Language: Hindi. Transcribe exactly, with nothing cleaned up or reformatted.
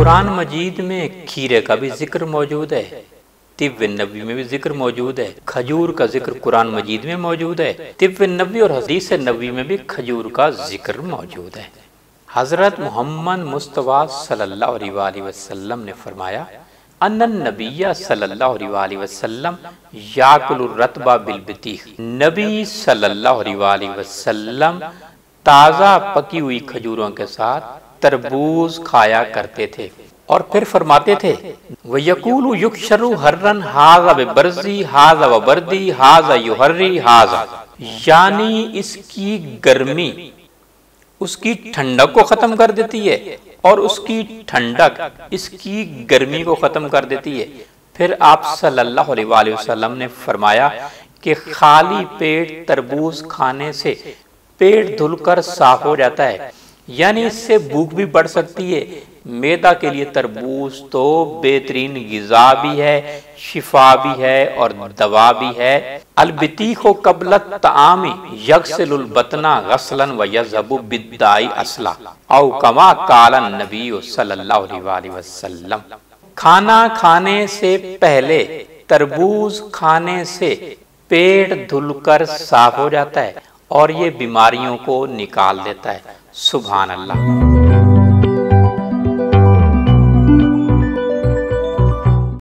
कुरान मजीद में खीरे का भी जिक्र मौजूद है, तिब्ब नबी में भी जिक्र मौजूद है, खजूर का जिक्र कुरान मजीद में मौजूद है, तिब्ब नबी और हदीस नबी में भी खजूर का जिक्र मौजूद है। हजरत मोहम्मद मुस्तफ़ा सल्लल्लाहु अलैहि वसल्लम ने फरमाया, अन्नन नबिय्या सल्लल्लाहु अलैहि वसल्लम याकुलुर रतबा बिल बतीख। नबी सल्लल्लाहु अलैहि वसल्लम ताज़ा पकी हुई खजूरों के साथ तरबूज खाया करते थे और फिर फरमाते थे, व यकूलु युक्षरु हर्रन हाज़ा बबर्ज़ी हाज़ा व बर्दी हाज़ा युहर्री हाज़ा, यानी इसकी गर्मी उसकी ठंडक को खत्म कर देती है और उसकी ठंडक इसकी गर्मी को खत्म कर देती है। फिर आप सल्लल्लाहु अलैहि वसल्लम ने फरमाया कि खाली पेट तरबूज खाने से पेट धुलकर साफ हो जाता है, यानी इससे भूख भी बढ़ सकती है। मैदा के लिए तरबूज तो बेहतरीन गिज़ा भी है, शिफा भी है और दवा भी है। अलबतीखो कबलत तामी यगसिलुल बतना गसलन व यज़हबु बिद्दाई असला औ कमा काला नबी सल्लल्लाहु अलैहि वसल्लम। खाना खाने से पहले तरबूज खाने से पेट धुलकर साफ हो जाता है और ये बीमारियों को निकाल देता है। सुभान अल्लाह।